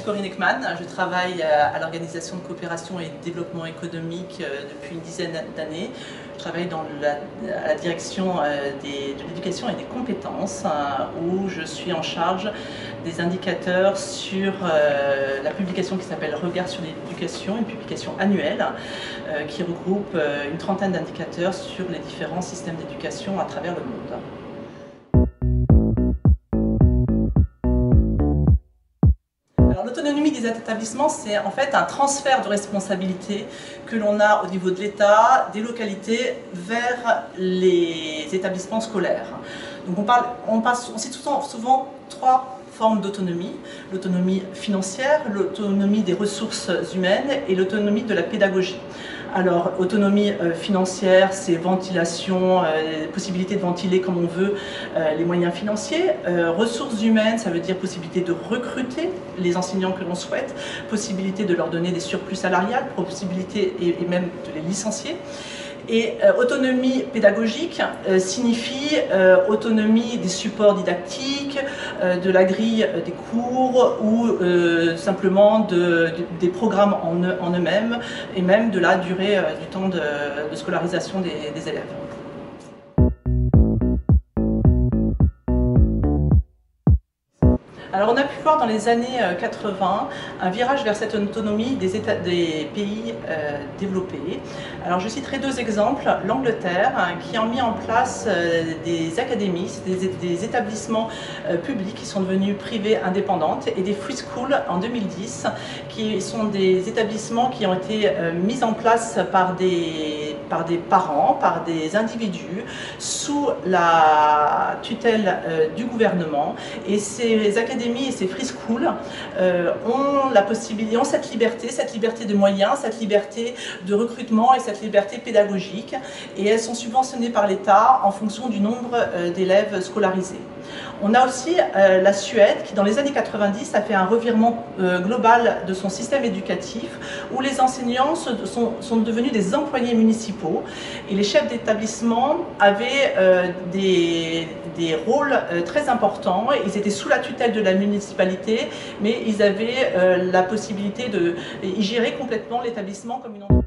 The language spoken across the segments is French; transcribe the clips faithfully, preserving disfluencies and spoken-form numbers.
Corinne Ekman, je travaille à l'Organisation de coopération et de développement économique depuis une dizaine d'années. Je travaille dans la, à la direction des, de l'éducation et des compétences, où je suis en charge des indicateurs sur la publication qui s'appelle Regard sur l'éducation, une publication annuelle qui regroupe une trentaine d'indicateurs sur les différents systèmes d'éducation à travers le monde. L'autonomie des établissements, c'est en fait un transfert de responsabilité que l'on a au niveau de l'État, des localités, vers les établissements scolaires. Donc on, parle, on, passe, on cite souvent, souvent trois formes d'autonomie: l'autonomie financière, l'autonomie des ressources humaines et l'autonomie de la pédagogie. Alors, autonomie euh, financière, c'est ventilation, euh, possibilité de ventiler comme on veut euh, les moyens financiers. Euh, ressources humaines, ça veut dire possibilité de recruter les enseignants que l'on souhaite, possibilité de leur donner des surplus salariales, possibilité et, et même de les licencier. Et euh, autonomie pédagogique euh, signifie euh, autonomie des supports didactiques, euh, de la grille des cours ou euh, simplement de, de, des programmes en, en eux-mêmes et même de la durée euh, du temps de, de scolarisation des, des élèves. Alors on a pu voir dans les années quatre-vingt un virage vers cette autonomie des, états, des pays euh, développés. Alors je citerai deux exemples. L'Angleterre, hein, qui a mis en place euh, des académies, des, des établissements euh, publics qui sont devenus privés indépendantes, et des free schools en deux mille dix, qui sont des établissements qui ont été euh, mis en place par des, par des parents, par des individus, sous la tutelle euh, du gouvernement. Et ces académies et ces free schools euh, ont la possibilité, ont cette liberté, cette liberté de moyens, cette liberté de recrutement et cette liberté pédagogique, et elles sont subventionnées par l'État en fonction du nombre euh, d'élèves scolarisés. On a aussi euh, la Suède qui, dans les années quatre-vingt-dix, a fait un revirement euh, global de son système éducatif, où les enseignants se, sont, sont devenus des employés municipaux, et les chefs d'établissement avaient euh, des, des rôles euh, très importants. Ils étaient sous la tutelle de la municipalité, mais ils avaient euh, la possibilité de ils géraient complètement l'établissement comme une entreprise.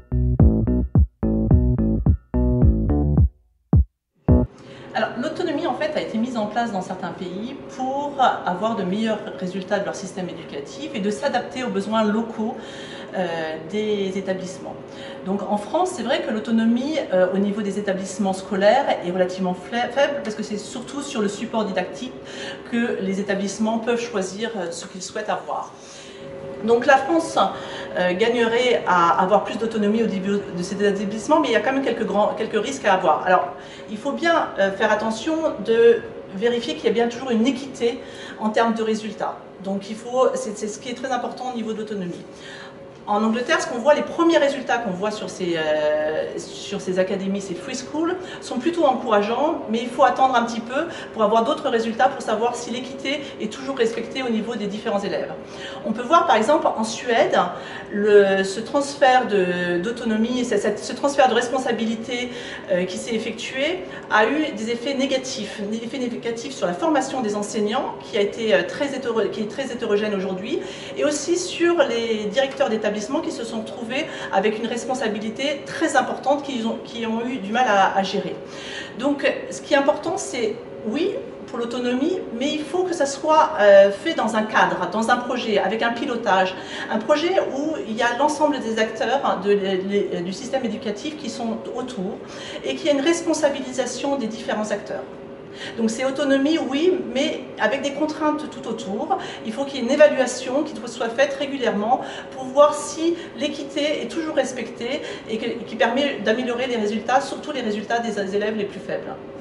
Alors, l'autonomie, en fait, a été mise en place dans certains pays pour avoir de meilleurs résultats de leur système éducatif et de s'adapter aux besoins locaux euh, des établissements. Donc, en France, c'est vrai que l'autonomie euh, au niveau des établissements scolaires est relativement faible, parce que c'est surtout sur le support didactique que les établissements peuvent choisir ce qu'ils souhaitent avoir. Donc la France euh, gagnerait à avoir plus d'autonomie au début de ces établissements, mais il y a quand même quelques, grands, quelques risques à avoir. Alors, il faut bien euh, faire attention de vérifier qu'il y a bien toujours une équité en termes de résultats. Donc il faut, c'est ce qui est très important au niveau de l'autonomie. En Angleterre, ce qu'on voit, les premiers résultats qu'on voit sur ces, euh, sur ces académies, ces free schools, sont plutôt encourageants, mais il faut attendre un petit peu pour avoir d'autres résultats pour savoir si l'équité est toujours respectée au niveau des différents élèves. On peut voir par exemple en Suède, le, ce transfert d'autonomie, ce, ce transfert de responsabilité euh, qui s'est effectué a eu des effets négatifs, des effets négatifs sur la formation des enseignants, qui, a été très hétéro, qui est très hétérogène aujourd'hui, et aussi sur les directeurs d'établissement qui se sont trouvés avec une responsabilité très importante qu'ils ont, qui ont eu du mal à, à gérer. Donc ce qui est important, c'est oui pour l'autonomie, mais il faut que ça soit euh, fait dans un cadre, dans un projet, avec un pilotage, un projet où il y a l'ensemble des acteurs de, de, du système éducatif qui sont autour, et qu'il y a une responsabilisation des différents acteurs. Donc c'est autonomie, oui, mais avec des contraintes tout autour. Il faut qu'il y ait une évaluation qui soit faite régulièrement pour voir si l'équité est toujours respectée et qui permet d'améliorer les résultats, surtout les résultats des élèves les plus faibles.